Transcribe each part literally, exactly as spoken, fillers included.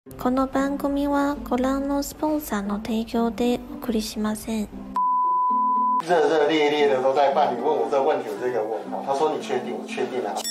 この番組はご覧のスポンサーの提供でお送りしません。 热热烈烈的都在办，你问我这个问题，我这个问号。他说你确定？我确定啊。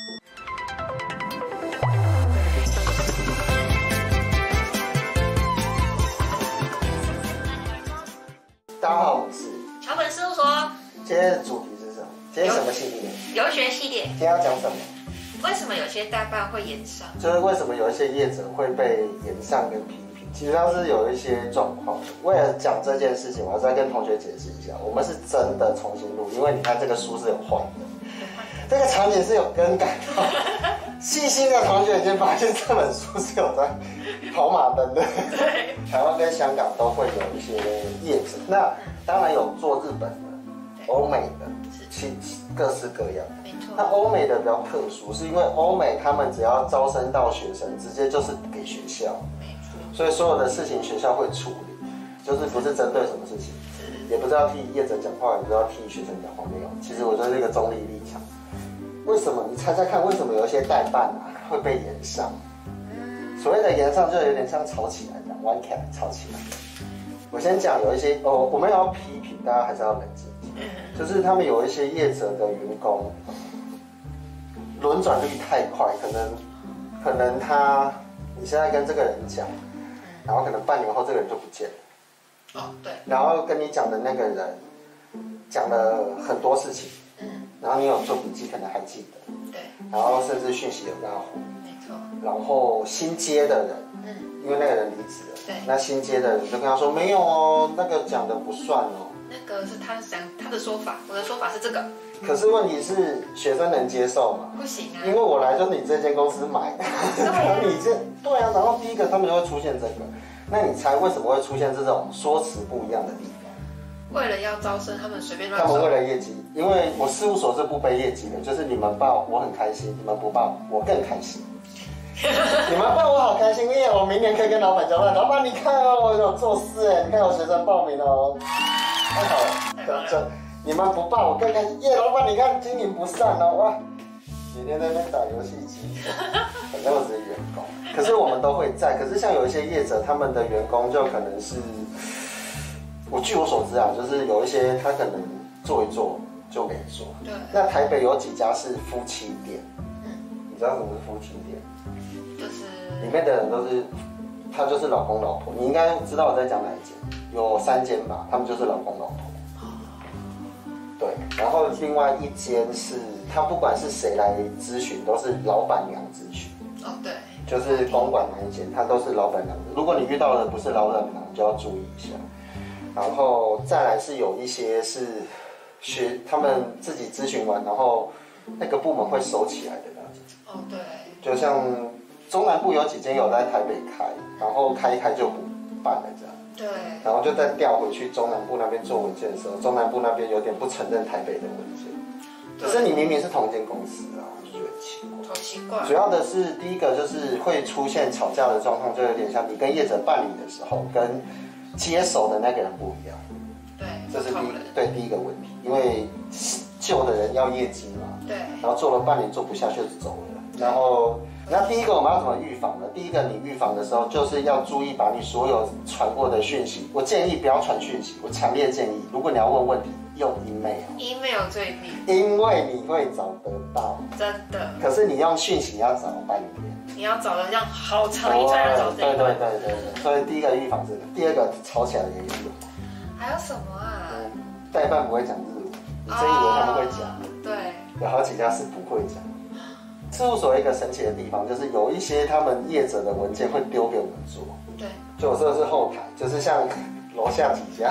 大家好，我是桥本事务所。 今天的主题是什么？今天什么系列？ 游学系列。 今天要讲什么？ 为什么有些代办会延上？ 就是为什么有一些业者会被延上跟批评，其实上是有一些状况。为了讲这件事情，我要再跟同学解释一下，我们是真的重新录，因为你看这个书是有换的，这个场景是有更改的。细心的同学已经发现这本书是有在跑马灯的。 对， 台湾跟香港都会有一些业者，那当然有做日本的、欧美的，其各式各样。 没错。 那欧美的比较特殊，是因为欧美他们只要招生到学生，直接就是给学校， 没错。 所以所有的事情学校会处理，就是不是针对什么事情，也不是要替业者讲话，也不是要替学生讲话，没有。其实我就是一个中立立场。为什么？你猜猜看，为什么有一些代办啊会被延上？所谓的延上就有点像吵起来这样，玩起来吵起来。我先讲有一些哦，我们要批评，大家还是要冷静。就是他们有一些业者的员工轮转率太快，可能可能他你现在跟这个人讲，然后可能半年后这个人就不见了。 哦，对。 然后跟你讲的那个人讲了很多事情，嗯，然后你有做笔记，可能还记得。 对。 然后甚至讯息有拉回。 没错。 然后新接的人，嗯，因为那个人离职了， 对， 那新接的人就跟他说没有哦，那个讲的不算哦。 那个是他讲他的说法，我的说法是这个。 可是问题是学生能接受吗？ 不行啊， 因为我来就是你这间公司买的，你这对啊，然后第一个他们就会出现这个，那你猜为什么会出现这种说辞不一样的地方？ 为了要招生，他们随便乱他们为了业绩，因为我事务所是不背业绩的，就是你们报我很开心，你们不报我更开心。你们报我好开心，因为我明年可以跟老板交代，老板你看哦，我有做事哎，你看我学生报名哦，太好了，就你们不报我更开心，耶，老板你看经营不善哦，哇，每天在那边打游戏机，反正我只是员工，可是我们都会在，可是像有一些业者，他们的员工就可能是，我据我所知啊，就是有一些他可能做一做就没做， 对， 那台北有几家是夫妻店，嗯，你知道什么是夫妻店？ 就是里面的人都是，他就是老公老婆，你应该知道我在讲哪一间，有三间吧，他们就是老公老婆。对，然后另外一间是，他不管是谁来咨询，都是老板娘咨询。 哦，对， 就是公馆那一间，他都是老板娘的。如果你遇到的不是老板娘，就要注意一下。然后再来是有一些是学他们自己咨询完，然后那个部门会收起来的那种。 哦，对， 就像。中南部有几间有在台北开，然后开一开就不办了这样。 对。 然后就再调回去中南部那边做文件的时候，中南部那边有点不承认台北的文件。可是你明明是同一间公司啊，我就觉得很奇怪。 好奇怪。 主要的是第一个就是会出现吵架的状况，就有点像你跟业者办理的时候，跟接手的那个人不一样。 对。 这是第一对第一个问题，因为旧的人要业绩嘛。 对。 然后做了半年做不下去就走了，然后。那第一个我们要怎么预防呢？第一个你预防的时候，就是要注意把你所有传过的讯息，我建议不要传讯息，我强烈建议，如果你要问问题，用 email。email 最密。 因为你会找得到。 真的。 可是你用讯息要找半天。 你要找的这样好长一串要找这一对对对对对。所以第一个预防这个，第二个吵起来也有用。 还有什么啊？ 嗯，代办不会讲日文，你真以为他们会讲？ 对。 有好几家是不会讲。事务所一个神奇的地方，就是有一些他们业者的文件会丢给我们做。 对， 就我说的是后台，就是像楼下几家，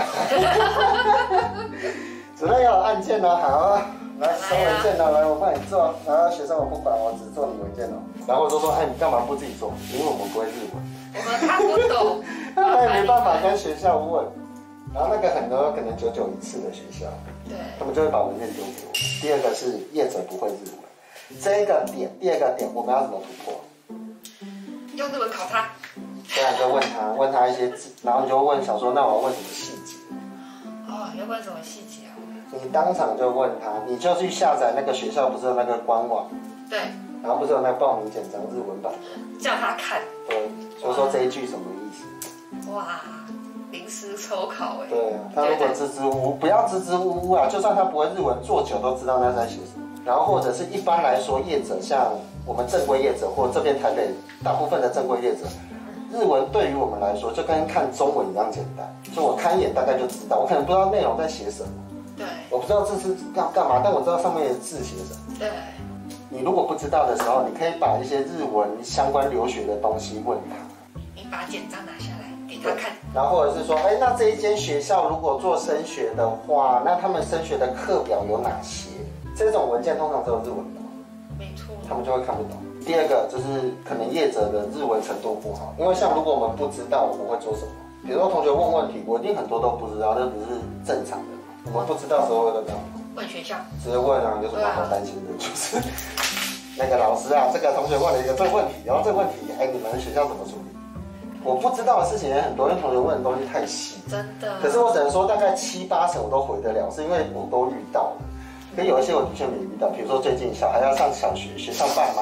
只要有案件呢，好，来收文件呢，来我帮你做。然后学生我不管，我只做你文件哦。然后我就说，哎，你干嘛不自己做？因为我们不会日文， 我们看不懂， 他也没办法跟学校问。然后那个很多可能久久一次的学校，对，他们就会把文件丢给我。第二个是业者不会日文。这个点，第二个点，我们要怎么突破？ 用日文考他。 对啊，就问他，问他一些字，然后你就问想说，那我要问什么细节？ 哦，要问什么细节啊？ 你当场就问他，你就去下载那个学校不是有那个官网？ 对。 然后不是有那个报名简章日文版的？ 叫他看。 对， 就说这一句什么意思？ 哇，临时抽考哎。 对啊，他如果支支吾吾，不要支支吾吾啊，就算他不会日文，做久都知道那在写什么。然后或者是一般来说，业者像我们正规业者或这边台北大部分的正规业者，日文对于我们来说就跟看中文一样简单，就我看一眼大概就知道，我可能不知道内容在写什么， 对， 我不知道这是干干嘛，但我知道上面的字写什么。 对。 你如果不知道的时候，你可以把一些日文相关留学的东西问他。 你把简章拿下来给他看。 然后或者是说，哎，那这一间学校如果做升学的话，那他们升学的课表有哪些？这种文件通常只有日文的， 没错， 他们就会看不懂。第二个就是可能业者的日文程度不好，因为像如果我们不知道我们会做什么，比如说同学问问题，我一定很多都不知道，这不是正常的。我们不知道的时候会干嘛？ 问学校， 直接问啊，有什么好担心的？就是那个老师啊，这个同学问了一个这个问题，然后这个问题，哎，你们学校怎么处理？我不知道的事情也很多，因为同学问的东西太细， 真的。 可是我只能说大概七八成我都回得了，是因为我都遇到了。可有一些我的确没遇到，比如说最近小孩要上小学，学校办吗？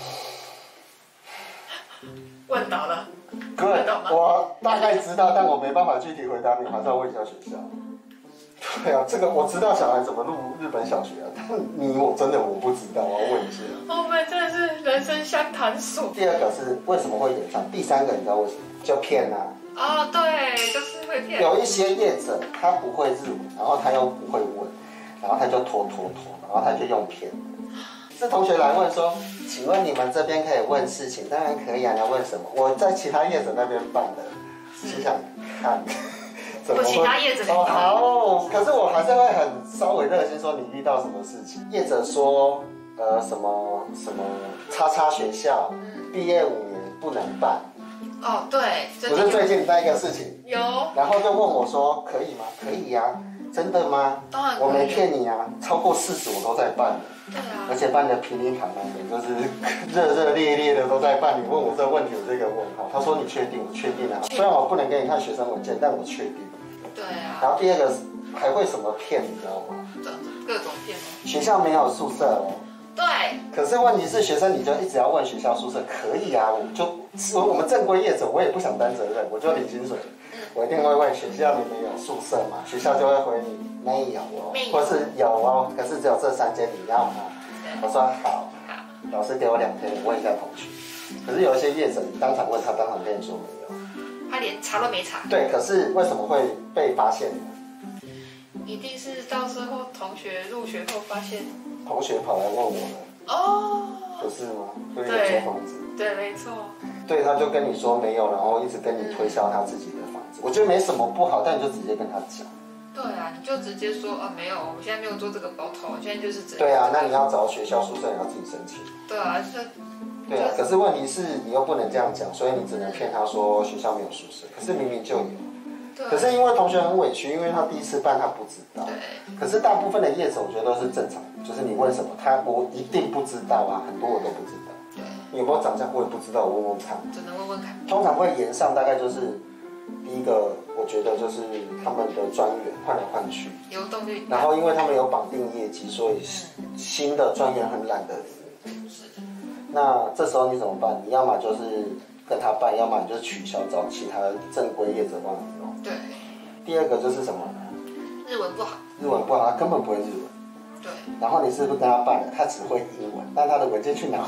问到了。 对，我大概知道，但我没办法具体回答你，还是要问一下学校。对啊，这个我知道小孩怎么入日本小学啊，但你我真的我不知道，我要问一下。 我们真的是人生相谈所。 第二个是为什么会延上？第三个你知道为什么？就骗啊。 哦，对，就是会骗。 有一些业者他不会日文，然后他又不会问，然后他就拖拖拖，然后他就用骗的。是同学来问说，请问你们这边可以问事情？当然可以啊，你要问什么？我在其他业者那边办的，是想看。 我其他业者哦好，可是我还是会很稍微热心说你遇到什么事情。业者说，呃什么什么叉叉学校毕业五年不能办。 哦，对， 不是最近那一个事情。 有。 然后就问我说，可以吗？可以呀、啊，真的吗？ 当然可以。 我没骗你啊，超过四十我都在办的。 对啊。 而且办的噼里啪啦的，就是热热烈烈的都在办。你问我这个问题，我这个问号。他说你确定？我确定啊。虽然我不能给你看学生文件，但我确定。 对啊。 然后第二个还会什么骗，你知道吗？ 各种骗吗？ 学校没有宿舍哦。 对。 可是问题是，学生你就一直要问学校宿舍，可以啊，我就我们正规业者，我也不想担责任，我就领薪水，我一定会问学校你们有宿舍吗？学校就会回你没有哦，或是有哦，可是只有这三间你要吗？我说好，老师给我两天，我问一下同学。可是有一些业者，你当场问他，当场跟你说没有， 他连查都没查。对， 可是为什么会被发现呢？ 一定是到时候同学入学后发现。 同学跑来问我了。 哦。不是吗？为了租房子。 对，没错。 对，他就跟你说没有，然后一直跟你推销他自己的房子。我觉得没什么不好，但你就直接跟他讲。 对啊，你就直接说啊，没有，我现在没有做这个包头，现在就是直接。 对啊，那你要找学校宿舍，你要自己申请。 对啊，这。 对啊，可是问题是你又不能这样讲，所以你只能骗他说学校没有宿舍，可是明明就有。 对。 可是因为同学很委屈，因为他第一次办他不知道。 对。 可是大部分的业者我觉得都是正常的，就是你问什么他我一定不知道啊，很多我都不知道。 对。 有没有涨价我也不知道，我问问看。 只能问问看。通常会延上大概就是第一个，我觉得就是他们的专员换来换去， 流动率。 然后因为他们有绑定业绩，所以新的专员很懒得理。 是。 那这时候你怎么办？你要么就是跟他办，要么你就是取消，找其他正规业者帮你弄。 对。 第二个就是什么？ 日文不好。 日文不好，他根本不会日文。 对。 然后你是不是跟他办了？他只会英文，但他的文件去哪了？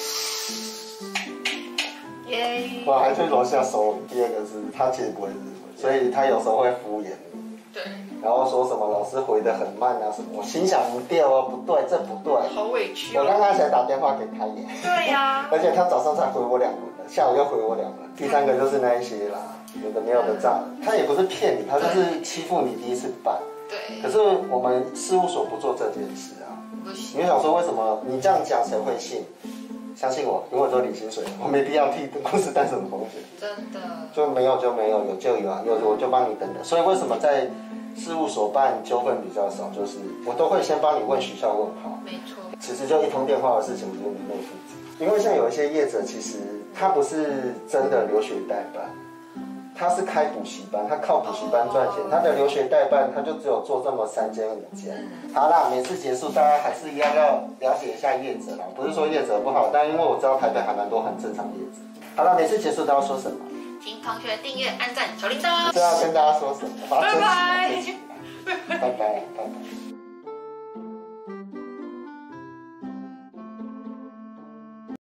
耶。 我还去楼下收。第二个是他其实不会日文，所以他有时候会敷衍你。 对。 然后说什么老师回得很慢啊什么，我心想不对哦，不对，这不对。 好委屈、 哦。我刚刚才打电话给他耶。 对呀、啊。 而且他早上才回我两轮的，下午又回我两轮。第三个就是那一些啦，有的没有的诈人，他也不是骗你，他就是欺负你第一次办。 对。 可是我们事务所不做这件事啊。 不行。 你想说为什么你这样讲谁会信？相信我，因为我都领薪水，我没必要替公司担什么风险。 真的。就没有就没有，有就有啊，有我就帮你等等。所以为什么在事务所办纠纷比较少，就是我都会先帮你问学校问好。 没错。 其实就一通电话的事情，我觉得没那么复杂。因为像有一些业者，其实他不是真的留学代办，他是开补习班，他靠补习班赚钱。他的留学代办，他就只有做这么三间五间。好啦，每次结束大家还是一样要了解一下业者啦，不是说业者不好，但因为我知道台北还蛮多很正常业者。 好了，每次结束都要说什么？ 请同学订阅、按赞、小铃铛。 这要跟大家说什么？把它拜拜。 拜拜，拜拜。